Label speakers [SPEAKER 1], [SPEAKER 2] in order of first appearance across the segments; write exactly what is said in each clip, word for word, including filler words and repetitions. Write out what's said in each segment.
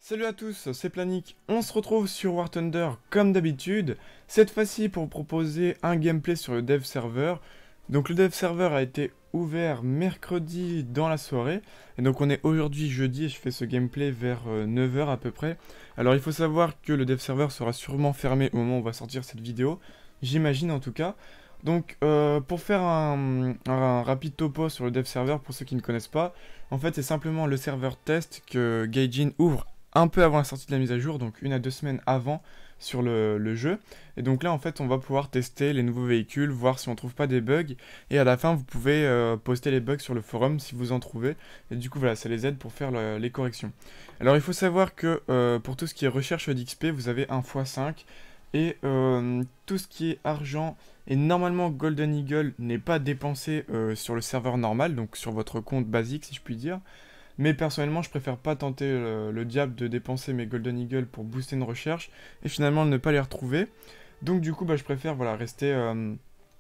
[SPEAKER 1] Salut à tous, c'est Planik. On se retrouve sur War Thunder comme d'habitude, cette fois-ci pour vous proposer un gameplay sur le dev server. Donc le dev server a été ouvert mercredi dans la soirée, et donc on est aujourd'hui jeudi et je fais ce gameplay vers euh, neuf heures à peu près. Alors il faut savoir que le dev server sera sûrement fermé au moment où on va sortir cette vidéo, j'imagine en tout cas. Donc euh, pour faire un, un rapide topo sur le dev server pour ceux qui ne connaissent pas, en fait c'est simplement le serveur test que Gaijin ouvre un peu avant la sortie de la mise à jour, donc une à deux semaines avant sur le, le jeu. Et donc là en fait on va pouvoir tester les nouveaux véhicules, voir si on trouve pas des bugs, et à la fin vous pouvez euh, poster les bugs sur le forum si vous en trouvez, et du coup voilà, ça les aide pour faire le- les corrections. Alors il faut savoir que euh, pour tout ce qui est recherche d'X P, vous avez un fois cinq, et euh, tout ce qui est argent et normalement Golden Eagle n'est pas dépensé euh, sur le serveur normal, donc sur votre compte basique si je puis dire. Mais personnellement, je préfère pas tenter le, le diable de dépenser mes Golden Eagle pour booster une recherche et finalement ne pas les retrouver. Donc du coup, bah, je préfère voilà, rester euh,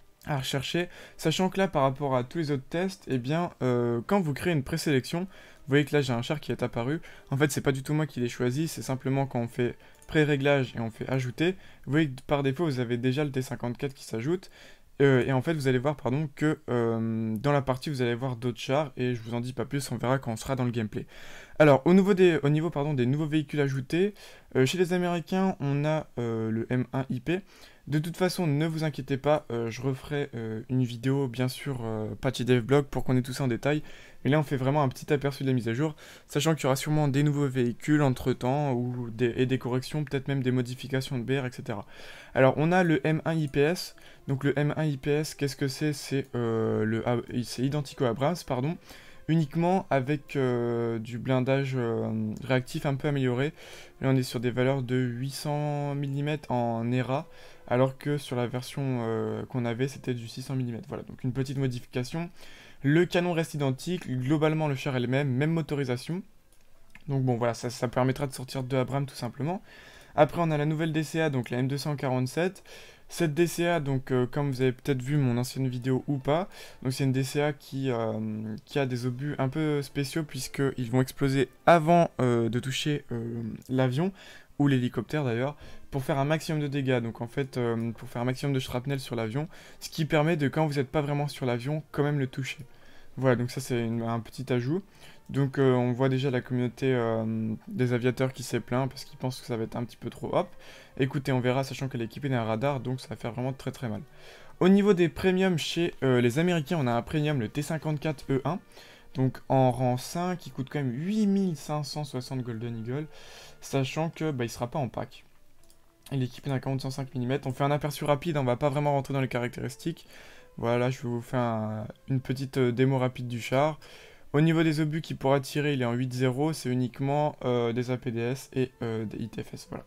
[SPEAKER 1] à rechercher. Sachant que là, par rapport à tous les autres tests, eh bien, euh, quand vous créez une présélection, vous voyez que là j'ai un char qui est apparu. En fait, c'est pas du tout moi qui l'ai choisi, c'est simplement quand on fait pré-réglage et on fait ajouter. Vous voyez que par défaut, vous avez déjà le T cinquante-quatre qui s'ajoute. Euh, et en fait, vous allez voir, pardon, que euh, dans la partie, vous allez voir d'autres chars, et je vous en dis pas plus, on verra quand on sera dans le gameplay. Alors, au niveau des, au niveau, pardon, des nouveaux véhicules ajoutés, euh, chez les Américains, on a euh, le M un I P. De toute façon, ne vous inquiétez pas, euh, je referai euh, une vidéo, bien sûr, euh, patchy dev blog pour qu'on ait tout ça en détail. Mais là, on fait vraiment un petit aperçu de la mise à jour, sachant qu'il y aura sûrement des nouveaux véhicules entre-temps, ou des, et des corrections, peut-être même des modifications de B R, et cetera. Alors, on a le M un I P S. Donc le M un I P S, qu'est-ce que c'est? C'est euh, le, c'est identique au Abrams, pardon, uniquement avec euh, du blindage euh, réactif un peu amélioré. Là, on est sur des valeurs de huit cents millimètres en E R A, alors que sur la version euh, qu'on avait, c'était du six cents millimètres. Voilà, donc une petite modification. Le canon reste identique, globalement le char est le même, même motorisation. Donc bon, voilà, ça, ça permettra de sortir de Abrams tout simplement. Après, on a la nouvelle D C A, donc la M deux cent quarante-sept. Cette D C A, donc euh, comme vous avez peut-être vu mon ancienne vidéo ou pas, donc c'est une D C A qui, euh, qui a des obus un peu spéciaux puisqu'ils vont exploser avant euh, de toucher euh, l'avion, ou l'hélicoptère d'ailleurs, pour faire un maximum de dégâts. Donc en fait, euh, pour faire un maximum de shrapnel sur l'avion, ce qui permet de, quand vous n'êtes pas vraiment sur l'avion, quand même le toucher. Voilà, donc ça c'est une- un petit ajout. Donc euh, on voit déjà la communauté euh, des aviateurs qui s'est plaint parce qu'ils pensent que ça va être un petit peu trop hop. Écoutez, on verra, sachant qu'elle est équipée d'un radar, donc ça va faire vraiment très très mal. Au niveau des premiums chez euh, les Américains, on a un premium, le T cinquante-quatre E un. Donc en rang cinq, il coûte quand même huit mille cinq cent soixante Golden Eagle, sachant que bah, il sera pas en pack. Il est équipé d'un canon de cent cinq millimètres. On fait un aperçu rapide, on va pas vraiment rentrer dans les caractéristiques. Voilà, je vais vous faire un- une petite euh, démo rapide du char. Au niveau des obus qu'il pourra tirer, il est en huit zéro, c'est uniquement euh, des A P D S et euh, des I T F S, voilà.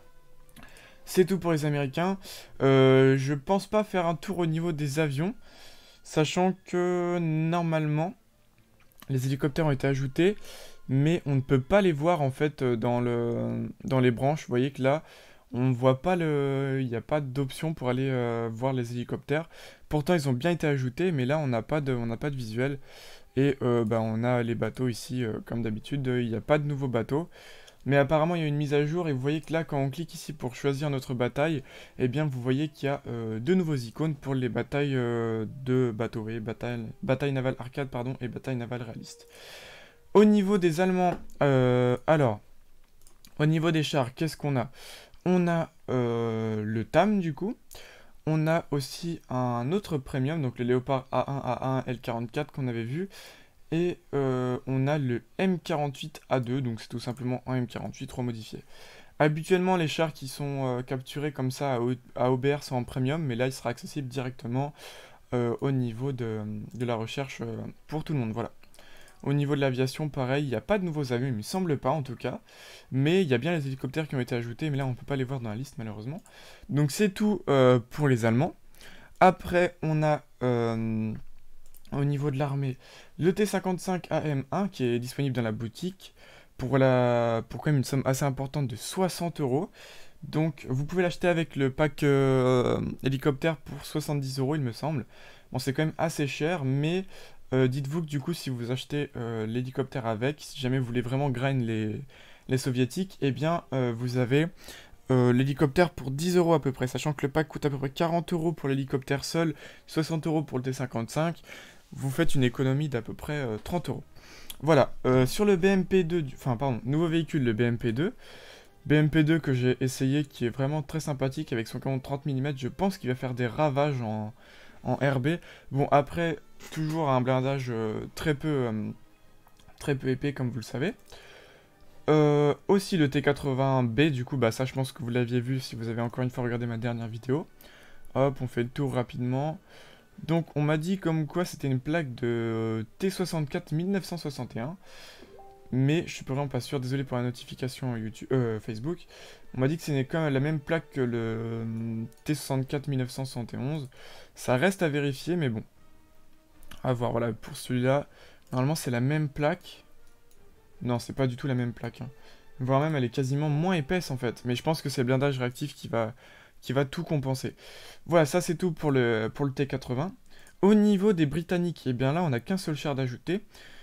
[SPEAKER 1] C'est tout pour les Américains. Euh, je pense pas faire un tour au niveau des avions, sachant que normalement, les hélicoptères ont été ajoutés, mais on ne peut pas les voir en fait euh, dans, le, dans les branches. Vous voyez que là, on voit pas le, il n'y a pas d'option pour aller euh, voir les hélicoptères. Pourtant, ils ont bien été ajoutés, mais là, on n'a pas de, on n'a pas de visuel. Et euh, bah, on a les bateaux ici, euh, comme d'habitude, il n'y a pas de nouveaux bateaux. Mais apparemment, il y a une mise à jour, et vous voyez que là, quand on clique ici pour choisir notre bataille, eh bien, vous voyez qu'il y a euh, deux nouveaux icônes pour les batailles euh, de bateaux. Vous voyez, bataille, bataille navale arcade, pardon, et bataille navale réaliste. Au niveau des Allemands, euh, alors, au niveau des chars, qu'est-ce qu'on a? On a euh, le T A M, du coup. On a aussi un autre premium, donc le Léopard A un, A un, L quarante-quatre qu'on avait vu. Et euh, on a le M quarante-huit A deux, donc c'est tout simplement un M quarante-huit remodifié. Habituellement, les chars qui sont euh, capturés comme ça à, O- à O B R sont en premium, mais là, il sera accessible directement euh, au niveau de, de la recherche euh, pour tout le monde. Voilà. Au niveau de l'aviation, pareil, il n'y a pas de nouveaux avions, il me semble pas en tout cas. Mais il y a bien les hélicoptères qui ont été ajoutés, mais là, on peut pas les voir dans la liste malheureusement. Donc c'est tout euh, pour les Allemands. Après, on a... euh, au niveau de l'armée, le T cinquante-cinq A M un qui est disponible dans la boutique pour, la... pour quand même une somme assez importante de soixante euros. Donc vous pouvez l'acheter avec le pack euh, hélicoptère pour soixante-dix euros il me semble. Bon c'est quand même assez cher mais euh, dites-vous que du coup si vous achetez euh, l'hélicoptère avec, si jamais vous voulez vraiment grind les, les soviétiques, eh bien euh, vous avez euh, l'hélicoptère pour dix euros à peu près, sachant que le pack coûte à peu près quarante euros pour l'hélicoptère seul, soixante euros pour le T cinquante-cinq, vous faites une économie d'à peu près euh, trente euros. Voilà, euh, sur le B M P deux, du... enfin pardon, nouveau véhicule, le B M P deux, B M P deux que j'ai essayé, qui est vraiment très sympathique avec son canon de trente millimètres, je pense qu'il va faire des ravages en, en R B. Bon, après, toujours un blindage euh, très peu euh, très peu épais, comme vous le savez. Euh, aussi le T quatre-vingts B, du coup, bah ça je pense que vous l'aviez vu si vous avez encore une fois regardé ma dernière vidéo. Hop, on fait le tour rapidement. Donc on m'a dit comme quoi c'était une plaque de T soixante-quatre mille neuf cent soixante et un. Mais je suis vraiment pas sûr, désolé pour la notification YouTube, euh, Facebook. On m'a dit que c'est quand même la même plaque que le euh, T soixante-quatre mille neuf cent soixante et onze. Ça reste à vérifier, mais bon. À voir, voilà, pour celui-là, normalement c'est la même plaque. Non, c'est pas du tout la même plaque. Hein. Voire même elle est quasiment moins épaisse en fait. Mais je pense que c'est le blindage réactif qui va, qui va tout compenser. Voilà, ça c'est tout pour le, pour le T quatre-vingts. Au niveau des Britanniques, et eh bien là on n'a qu'un seul char d'ajouter,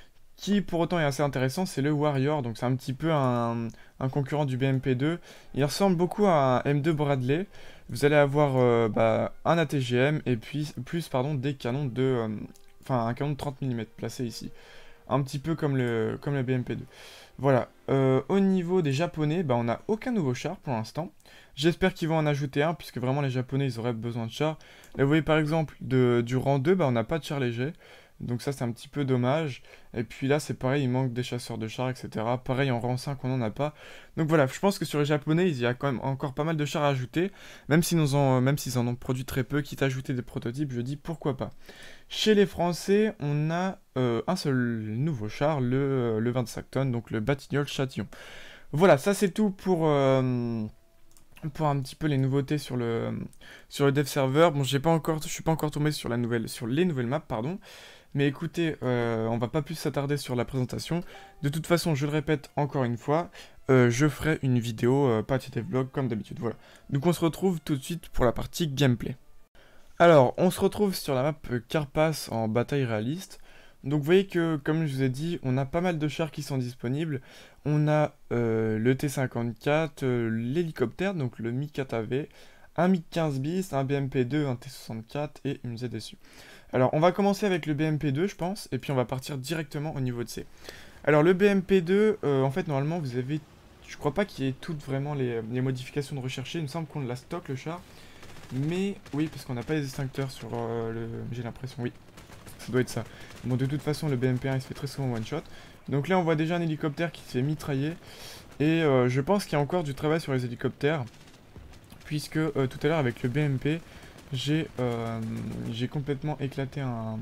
[SPEAKER 1] qui pour autant est assez intéressant, c'est le Warrior, donc c'est un petit peu un, un concurrent du B M P deux. Il ressemble beaucoup à un M deux Bradley. Vous allez avoir euh, bah, un A T G M et puis plus pardon, des canons de... euh, Enfin, un canon de trente millimètres placé ici. Un petit peu comme le, comme le B M P deux. Voilà. Euh, au niveau des Japonais, bah, on n'a aucun nouveau char pour l'instant. J'espère qu'ils vont en ajouter un, puisque vraiment les Japonais, ils auraient besoin de chars. Là, vous voyez par exemple, de, du rang deux, bah, on n'a pas de char léger. Donc ça, c'est un petit peu dommage. Et puis là, c'est pareil, il manque des chasseurs de chars, et cetera. Pareil, en rang cinq, on n'en a pas. Donc voilà, je pense que sur les Japonais, il y a quand même encore pas mal de chars à ajouter. Même s'ils en, même s'ils en ont produit très peu, quitte à ajouter des prototypes, je dis pourquoi pas. Chez les Français, on a euh, un seul nouveau char, le, euh, le vingt-cinq tonnes, donc le Batignolles Châtillon. Voilà, ça c'est tout pour... Euh, pour un petit peu les nouveautés sur le sur le dev server. Bon, j'ai pas encore, je suis pas encore tombé sur la nouvelle, sur les nouvelles maps, pardon. Mais écoutez, euh, on va pas plus s'attarder sur la présentation. De toute façon, je le répète encore une fois, euh, je ferai une vidéo euh, Patch Dev Vlog comme d'habitude. Voilà. Donc on se retrouve tout de suite pour la partie gameplay. Alors, on se retrouve sur la map Carpass en bataille réaliste. Donc vous voyez que, comme je vous ai dit, on a pas mal de chars qui sont disponibles. On a euh, le T cinquante-quatre, euh, l'hélicoptère, donc le MiG quatre A V, un MiG quinze bis, un B M P deux, un T soixante-quatre et une Z S U. Alors on va commencer avec le B M P deux je pense, et puis on va partir directement au niveau de C. Alors le B M P deux, euh, en fait normalement vous avez, je crois pas qu'il y ait toutes vraiment les, les modifications de rechercher, il me semble qu'on la stocke le char. Mais oui, parce qu'on n'a pas les extincteurs sur euh, le... J'ai l'impression, oui. Ça doit être ça. Bon, de toute façon, le B M P un, il se fait très souvent one-shot. Donc là, on voit déjà un hélicoptère qui se fait mitrailler. Et euh, je pense qu'il y a encore du travail sur les hélicoptères. Puisque euh, tout à l'heure, avec le B M P, j'ai euh, j'ai complètement éclaté un,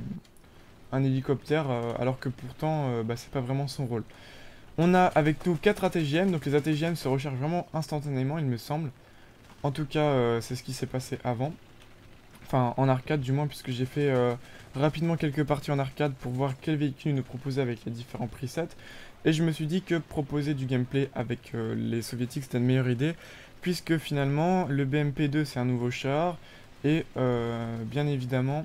[SPEAKER 1] un hélicoptère. Euh, alors que pourtant, euh, bah, c'est pas vraiment son rôle. On a avec nous quatre A T G M. Donc les A T G M se rechargent vraiment instantanément, il me semble. En tout cas, euh, c'est ce qui s'est passé avant. Enfin, en arcade du moins, puisque j'ai fait euh, rapidement quelques parties en arcade pour voir quel véhicule nous proposer avec les différents presets. Et je me suis dit que proposer du gameplay avec euh, les soviétiques, c'était une meilleure idée. Puisque finalement, le B M P deux, c'est un nouveau char. Et euh, bien évidemment,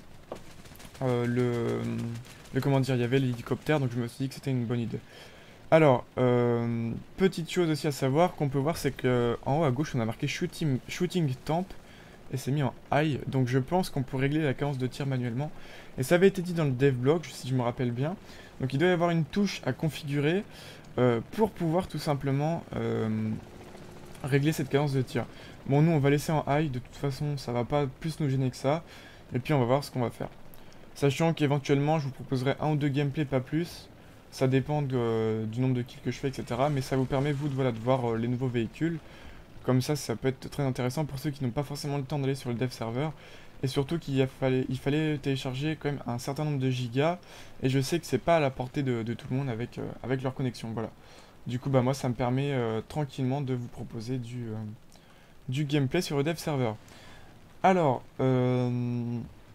[SPEAKER 1] euh, le, le... Comment dire, il y avait l'hélicoptère, donc je me suis dit que c'était une bonne idée. Alors, euh, petite chose aussi à savoir qu'on peut voir, c'est que en haut à gauche, on a marqué shooting, shooting temp et c'est mis en high. Donc je pense qu'on peut régler la cadence de tir manuellement. Et ça avait été dit dans le devlog, si je me rappelle bien. Donc il doit y avoir une touche à configurer euh, pour pouvoir tout simplement euh, régler cette cadence de tir. Bon, nous on va laisser en high, de toute façon ça va pas plus nous gêner que ça. Et puis on va voir ce qu'on va faire. Sachant qu'éventuellement je vous proposerai un ou deux gameplays, pas plus. Ça dépend de, euh, du nombre de kills que je fais, et cetera. Mais ça vous permet, vous, de, voilà, de voir euh, les nouveaux véhicules. Comme ça, ça peut être très intéressant pour ceux qui n'ont pas forcément le temps d'aller sur le dev server. Et surtout qu'il fallait, il fallait télécharger quand même un certain nombre de gigas. Et je sais que c'est pas à la portée de, de tout le monde avec, euh, avec leur connexion. Voilà. Du coup, bah, moi, ça me permet euh, tranquillement de vous proposer du, euh, du gameplay sur le dev server. Alors, euh,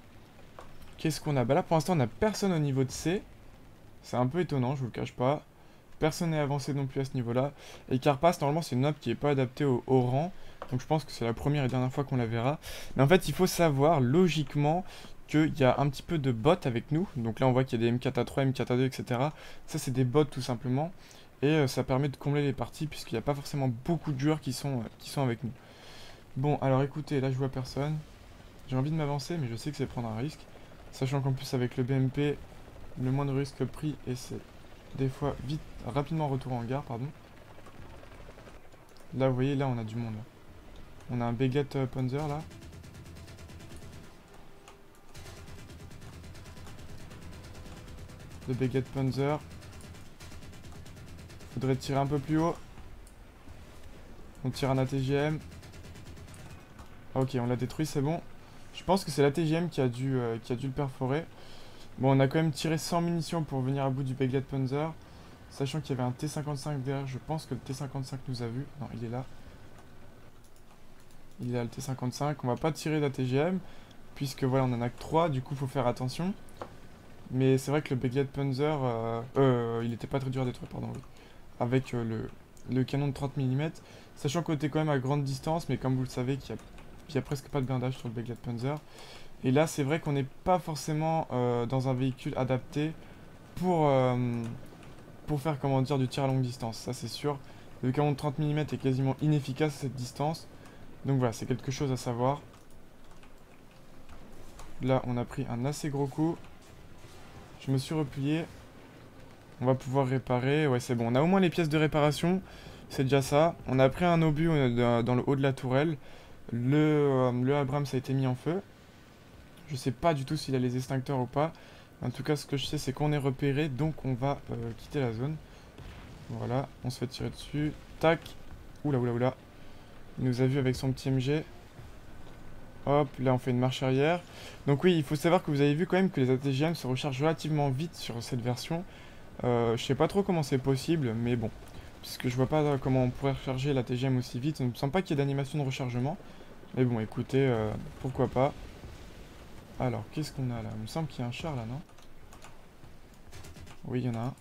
[SPEAKER 1] qu'est-ce qu'on a? Bah là, pour l'instant, on n'a personne au niveau de C. C'est un peu étonnant, je vous le cache pas. Personne n'est avancé non plus à ce niveau-là. Et Carpass, normalement, c'est une map qui n'est pas adaptée au, au rang. Donc je pense que c'est la première et dernière fois qu'on la verra. Mais en fait, il faut savoir, logiquement, qu'il y a un petit peu de bots avec nous. Donc là, on voit qu'il y a des M quatre A trois, M quatre A deux, et cetera. Ça, c'est des bots, tout simplement. Et euh, ça permet de combler les parties, puisqu'il n'y a pas forcément beaucoup de joueurs qui sont, euh, qui sont avec nous. Bon, alors écoutez, là je vois personne. J'ai envie de m'avancer, mais je sais que c'est prendre un risque. Sachant qu'en plus avec le B M P, le moindre risque pris, et c'est des fois vite, rapidement retour en gare, pardon. Là, vous voyez, là on a du monde. Là. On a un Beget euh, Panzer là. Le Beget Panzer. Faudrait tirer un peu plus haut. On tire un A T G M. Ok, on l'a détruit, c'est bon. Je pense que c'est l'A T G M qui a dû, euh, qui a dû le perforer. Bon, on a quand même tiré cent munitions pour venir à bout du Beget Panzer. Sachant qu'il y avait un T cinquante-cinq derrière, je pense que le T cinquante-cinq nous a vu. Non, il est là. Il est là, le T cinquante-cinq. On va pas tirer d'A T G M. Puisque voilà, on en a que trois, du coup, faut faire attention. Mais c'est vrai que le Beget Panzer, euh, euh, il était pas très dur à détruire, pardon. Oui. Avec euh, le, le canon de trente millimètres. Sachant qu'on était quand même à grande distance, mais comme vous le savez, qu'il y a, qu'il y a presque pas de blindage sur le Beget Panzer. Et là, c'est vrai qu'on n'est pas forcément euh, dans un véhicule adapté pour, euh, pour faire, comment dire, du tir à longue distance. Ça, c'est sûr. Le canon de trente millimètres est quasiment inefficace à cette distance. Donc voilà, c'est quelque chose à savoir. Là, on a pris un assez gros coup. Je me suis replié. On va pouvoir réparer. Ouais, c'est bon. On a au moins les pièces de réparation. C'est déjà ça. On a pris un obus euh, dans le haut de la tourelle. Le, euh, le Abrams a été mis en feu. Je sais pas du tout s'il a les extincteurs ou pas. En tout cas, ce que je sais, c'est qu'on est repéré. Donc, on va euh, quitter la zone. Voilà. On se fait tirer dessus. Tac. Oula, oula, oula. Il nous a vu avec son petit M G. Hop, là on fait une marche arrière. Donc oui, il faut savoir que vous avez vu quand même que les A T G M se rechargent relativement vite sur cette version. Euh, je sais pas trop comment c'est possible, mais bon. Puisque je vois pas comment on pourrait recharger l'A T G M aussi vite. Il ne me semble pas qu'il y ait d'animation de rechargement. Mais bon, écoutez, euh, pourquoi pas. Alors, qu'est-ce qu'on a là? Il me semble qu'il y a un char là, non? Oui, il y en a un.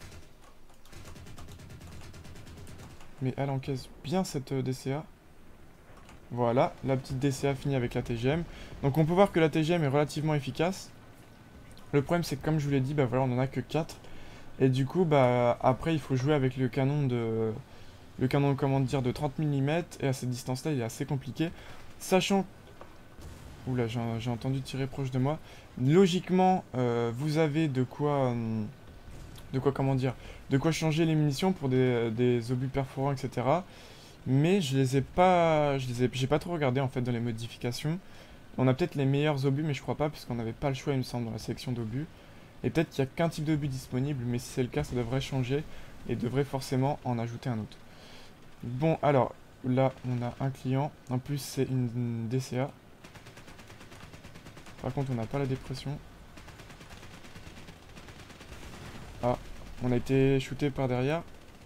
[SPEAKER 1] Mais elle encaisse bien cette euh, D C A. Voilà, la petite D C A finie avec la T G M. Donc on peut voir que la T G M est relativement efficace. Le problème c'est que comme je vous l'ai dit, bah voilà, on en a que quatre. Et du coup, bah après il faut jouer avec le canon de... Le canon, comment dire, de trente millimètres. Et à cette distance-là, il est assez compliqué. Sachant... Oula, j'ai entendu tirer proche de moi. Logiquement, euh, vous avez de quoi... Euh, de quoi, comment dire, de quoi changer les munitions pour des, des obus perforants, et cetera. Mais je les ai pas, je les ai, j'ai pas trop regardé en fait dans les modifications. On a peut-être les meilleurs obus, mais je crois pas, puisqu'on n'avait pas le choix, il me semble, dans la sélection d'obus. Et peut-être qu'il y a qu'un type d'obus disponible, mais si c'est le cas, ça devrait changer et devrait forcément en ajouter un autre. Bon, alors, là, on a un client. En plus, c'est une, une D C A. Par contre, on n'a pas la dépression. Ah, on a été shooté par derrière.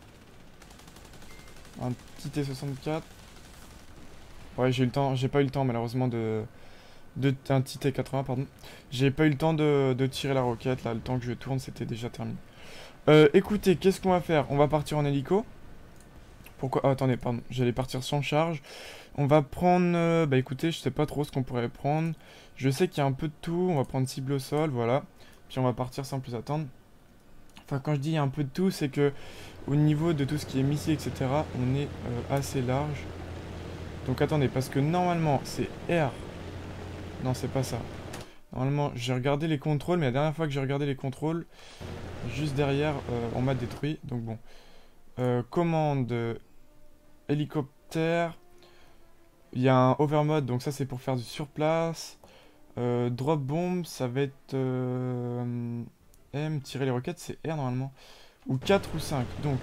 [SPEAKER 1] Un petit T soixante-quatre. Ouais, j'ai eu le temps, j'ai pas eu le temps malheureusement de... de un petit T quatre-vingts, pardon. J'ai pas eu le temps de, de tirer la roquette, là, le temps que je tourne, c'était déjà terminé. Euh, écoutez, qu'est-ce qu'on va faire? On va partir en hélico. Pourquoi? Oh, attendez, pardon, j'allais partir sans charge. On va prendre... Euh, bah écoutez, je sais pas trop ce qu'on pourrait prendre. Je sais qu'il y a un peu de tout, on va prendre cible au sol, voilà. Puis on va partir sans plus attendre. Enfin, quand je dis il y a un peu de tout, c'est que au niveau de tout ce qui est missile, et cetera, on est euh, assez large. Donc attendez, parce que normalement, c'est R. Non, c'est pas ça. Normalement, j'ai regardé les contrôles, mais la dernière fois que j'ai regardé les contrôles, juste derrière, euh, on m'a détruit. Donc bon. Euh, commande hélicoptère. Il y a un overmode, donc ça c'est pour faire du surplace. Euh, drop bomb, ça va être euh, M, tirer les roquettes, c'est R normalement. Ou quatre ou cinq, donc.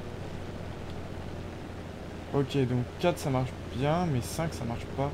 [SPEAKER 1] Ok, donc quatre ça marche bien, mais cinq ça marche pas.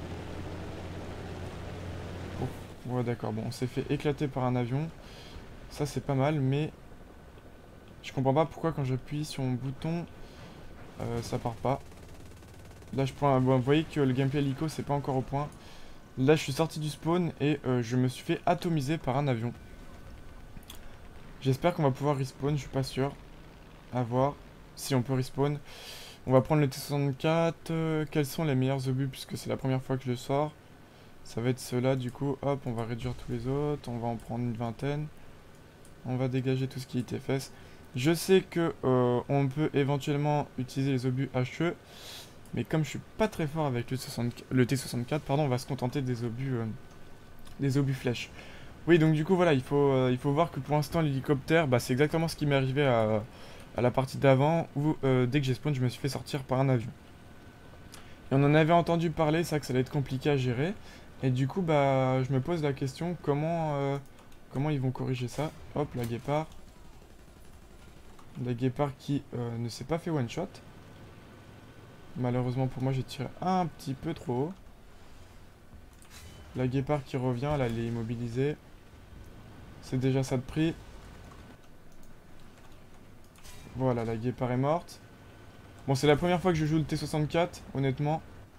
[SPEAKER 1] Oh, ouais d'accord, bon, on s'est fait éclater par un avion. Ça c'est pas mal, mais je comprends pas pourquoi quand j'appuie sur mon bouton, euh, ça part pas. Là je prends un... Bon, vous voyez que le gameplay hélico c'est pas encore au point. Là je suis sorti du spawn et euh, je me suis fait atomiser par un avion. J'espère qu'on va pouvoir respawn, je suis pas sûr. À voir si on peut respawn. On va prendre le T soixante-quatre. Euh, quels sont les meilleurs obus puisque c'est la première fois que je le sors. Ça va être ceux-là du coup. Hop, on va réduire tous les autres. On va en prendre une vingtaine. On va dégager tout ce qui est T F S. Je sais que euh, on peut éventuellement utiliser les obus H E, mais comme je suis pas très fort avec le, soixante le T soixante-quatre, pardon, on va se contenter des obus, euh, des obus flèches. Oui, donc du coup, voilà, il faut, euh, il faut voir que pour l'instant, l'hélicoptère, bah, c'est exactement ce qui m'est arrivé à, à la partie d'avant, où euh, dès que j'ai spawn, je me suis fait sortir par un avion. Et on en avait entendu parler, ça que ça allait être compliqué à gérer. Et du coup, bah, je me pose la question, comment, euh, comment ils vont corriger ça? Hop, la guépard. La guépard qui euh, ne s'est pas fait one shot. Malheureusement pour moi, j'ai tiré un petit peu trop haut. La guépard qui revient, là, elle est immobilisée. C'est déjà ça de prix. Voilà, la guépard est morte. Bon, c'est la première fois que je joue le T soixante-quatre, honnêtement.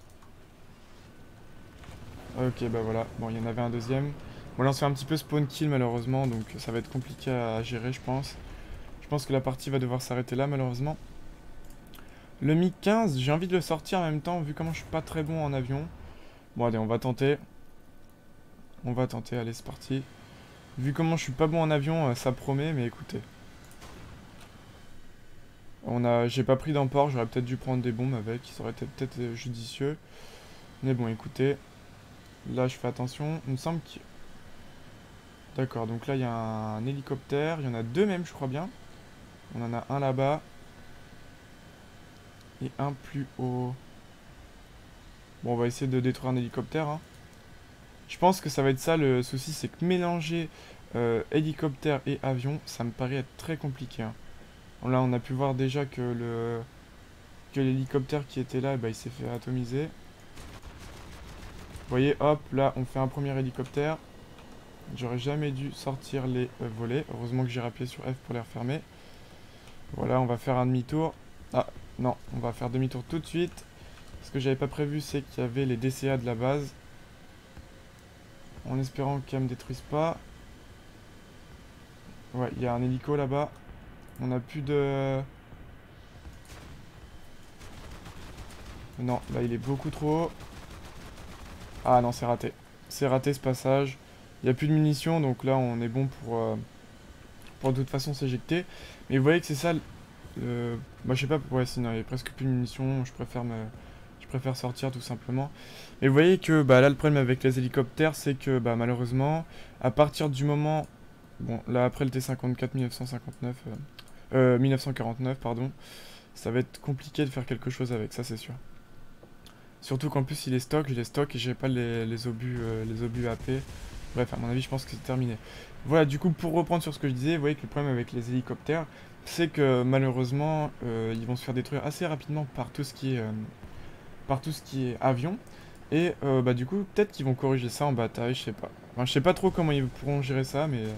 [SPEAKER 1] Ok, bah voilà. Bon, il y en avait un deuxième. Bon, là, on se fait un petit peu spawn kill, malheureusement, donc ça va être compliqué à gérer, je pense. Je pense que la partie va devoir s'arrêter là, malheureusement. Le Mi quinze, j'ai envie de le sortir en même temps, vu comment je suis pas très bon en avion. Bon, allez, on va tenter. On va tenter, allez, c'est parti. Vu comment je suis pas bon en avion, euh, ça promet, mais écoutez. On a, j'ai pas pris d'emport, j'aurais peut-être dû prendre des bombes avec, ça aurait été peut-être euh, judicieux. Mais bon, écoutez. Là, je fais attention. Il me semble que... D'accord, donc là, il y a un hélicoptère. Il y en a deux même, je crois bien. On en a un là-bas. Et un plus haut. Bon, on va essayer de détruire un hélicoptère, hein. Je pense que ça va être ça le souci, c'est que mélanger euh, hélicoptère et avion, ça me paraît être très compliqué, hein. Bon, là, on a pu voir déjà que le que l'hélicoptère qui était là, bah, il s'est fait atomiser. Vous voyez, hop, là, on fait un premier hélicoptère. J'aurais jamais dû sortir les euh, volets. Heureusement que j'ai appuyé sur F pour les refermer. Voilà, on va faire un demi-tour. Ah, non, on va faire demi-tour tout de suite. Ce que j'avais pas prévu, c'est qu'il y avait les D C A de la base. En espérant qu'elles me détruisent pas. Ouais, il y a un hélico là-bas. On a plus de... Non, là il est beaucoup trop haut. Ah non, c'est raté. C'est raté ce passage. Il n'y a plus de munitions, donc là on est bon pour, euh, pour de toute façon s'éjecter. Mais vous voyez que c'est ça... Le... Bah je sais pas, ouais sinon il y a presque plus de munitions, je préfère me... Je préfère sortir tout simplement. Mais vous voyez que bah, là le problème avec les hélicoptères, c'est que bah, malheureusement, à partir du moment... Bon, là après le T cinquante-quatre mille neuf cent cinquante-neuf... Euh, euh, mille neuf cent quarante-neuf, pardon. Ça va être compliqué de faire quelque chose avec, ça c'est sûr. Surtout qu'en plus il est stock, je les stock et j'ai pas les, les obus euh, les obus A P. Bref, à mon avis je pense que c'est terminé. Voilà, du coup pour reprendre sur ce que je disais, vous voyez que le problème avec les hélicoptères, c'est que malheureusement euh, ils vont se faire détruire assez rapidement par tout ce qui est, euh, par tout ce qui est avion. Et euh, bah du coup peut-être qu'ils vont corriger ça en bataille, je sais pas. Enfin, je sais pas trop comment ils pourront gérer ça, mais...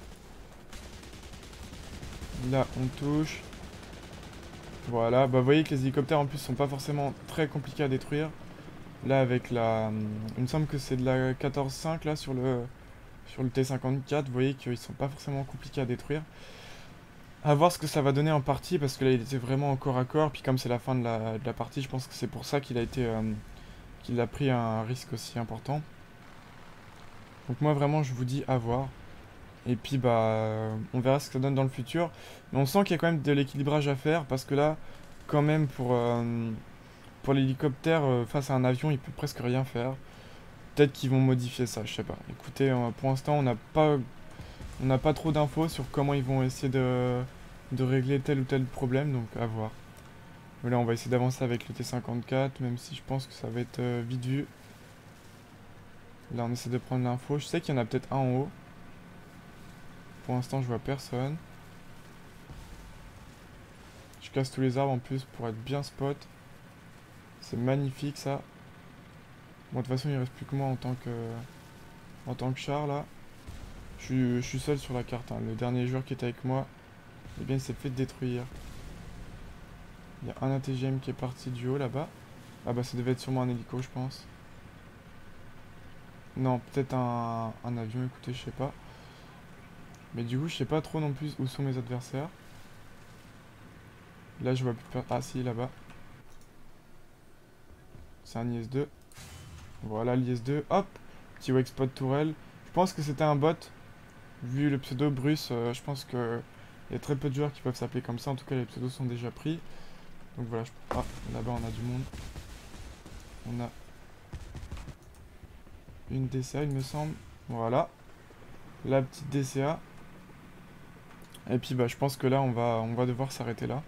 [SPEAKER 1] Là on touche. Voilà, bah vous voyez que les hélicoptères en plus sont pas forcément très compliqués à détruire. Là avec la... Il me semble que c'est de la quatorze cinq là sur le, sur le T cinquante-quatre, vous voyez qu'ils sont pas forcément compliqués à détruire. À voir ce que ça va donner en partie, parce que là il était vraiment en corps à corps, puis comme c'est la fin de la, de la partie, je pense que c'est pour ça qu'il a été... Euh, qu'il a pris un risque aussi important. Donc moi vraiment je vous dis à voir. Et puis bah on verra ce que ça donne dans le futur. Mais on sent qu'il y a quand même de l'équilibrage à faire, parce que là, quand même pour... Euh, Pour l'hélicoptère, euh, face à un avion, il peut presque rien faire. Peut-être qu'ils vont modifier ça, je sais pas. Écoutez, euh, pour l'instant, on n'a pas, on n'a pas trop d'infos sur comment ils vont essayer de, de régler tel ou tel problème, donc à voir. Mais là, on va essayer d'avancer avec le T cinquante-quatre, même si je pense que ça va être euh, vite vu. Là, on essaie de prendre l'info. Je sais qu'il y en a peut-être un en haut. Pour l'instant, je vois personne. Je casse tous les arbres en plus pour être bien spot. C'est magnifique ça. Bon, de toute façon, il reste plus que moi en tant que, en tant que char là. Je suis, je suis seul sur la carte, hein. Le dernier joueur qui était avec moi, eh bien, il s'est fait détruire. Il y a un A T G M qui est parti du haut là-bas. Ah bah ça devait être sûrement un hélico, je pense. Non, peut-être un, un avion, écoutez, je sais pas. Mais du coup, je sais pas trop non plus où sont mes adversaires. Là, je vois plus personne. Ah si, là-bas. C'est un I S deux. Voilà l'I S deux. Hop, petit Wexpot tourelle. Je pense que c'était un bot. Vu le pseudo Bruce, euh, je pense que Il y a très peu de joueurs qui peuvent s'appeler comme ça, en tout cas les pseudos sont déjà pris. Donc voilà, je... ah, là-bas on a du monde. On a une D C A, il me semble. Voilà. La petite D C A. Et puis bah je pense que là on va, on va devoir s'arrêter là.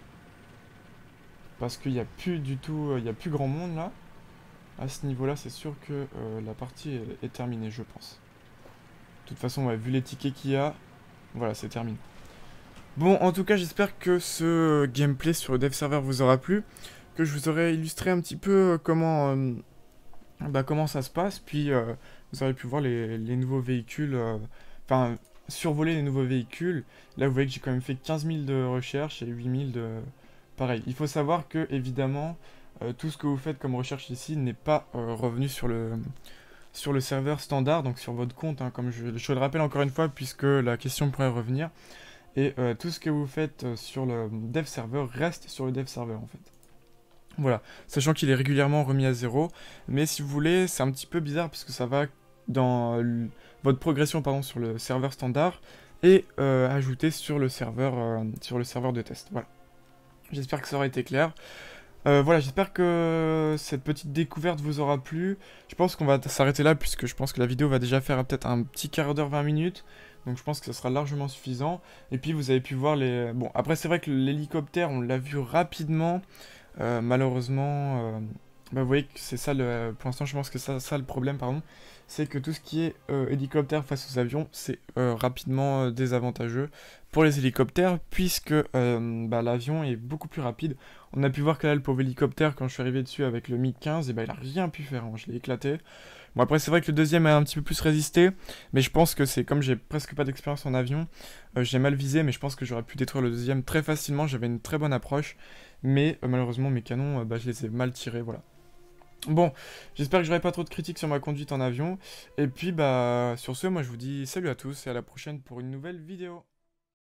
[SPEAKER 1] Parce qu'il n'y a plus du tout, il n'y a plus grand monde là. À ce niveau-là, c'est sûr que euh, la partie est, est terminée, je pense. De toute façon, ouais, vu les tickets qu'il y a, voilà, c'est terminé. Bon, en tout cas, j'espère que ce gameplay sur le dev server vous aura plu, que je vous aurai illustré un petit peu comment, euh, bah, comment ça se passe, puis euh, vous aurez pu voir les, les nouveaux véhicules, enfin, euh, survoler les nouveaux véhicules. Là, vous voyez que j'ai quand même fait quinze mille de recherche et huit mille de... Pareil, il faut savoir que, évidemment, euh, tout ce que vous faites comme recherche ici n'est pas euh, revenu sur le... sur le serveur standard, donc sur votre compte, hein, comme je, je le rappelle encore une fois, puisque la question pourrait revenir. Et euh, tout ce que vous faites euh, sur le dev serveur reste sur le dev serveur, en fait. Voilà, sachant qu'il est régulièrement remis à zéro. Mais si vous voulez, c'est un petit peu bizarre, puisque ça va dans euh, votre progression pardon, sur le serveur standard, et euh, ajouté sur le serveur, euh, sur le serveur de test. Voilà. J'espère que ça aura été clair. Euh, voilà, j'espère que cette petite découverte vous aura plu. Je pense qu'on va s'arrêter là puisque je pense que la vidéo va déjà faire peut-être un petit quart d'heure, vingt minutes. Donc je pense que ça sera largement suffisant. Et puis vous avez pu voir les... Bon, après c'est vrai que l'hélicoptère, on l'a vu rapidement. Euh, malheureusement, euh... bah, vous voyez que c'est ça, le... pour l'instant je pense que c'est ça le problème, pardon. C'est que tout ce qui est euh, hélicoptère face aux avions, c'est euh, rapidement euh, désavantageux pour les hélicoptères, puisque euh, bah, l'avion est beaucoup plus rapide. On a pu voir que là, le pauvre hélicoptère, quand je suis arrivé dessus avec le MiG quinze, et bah, il a rien pu faire, hein, je l'ai éclaté. Bon, après, c'est vrai que le deuxième a un petit peu plus résisté, mais je pense que c'est comme j'ai presque pas d'expérience en avion, euh, j'ai mal visé, mais je pense que j'aurais pu détruire le deuxième très facilement, j'avais une très bonne approche, mais euh, malheureusement, mes canons, euh, bah, je les ai mal tirés, voilà. Bon, j'espère que j'aurai pas trop de critiques sur ma conduite en avion. Et puis, bah, sur ce, moi je vous dis salut à tous et à la prochaine pour une nouvelle vidéo.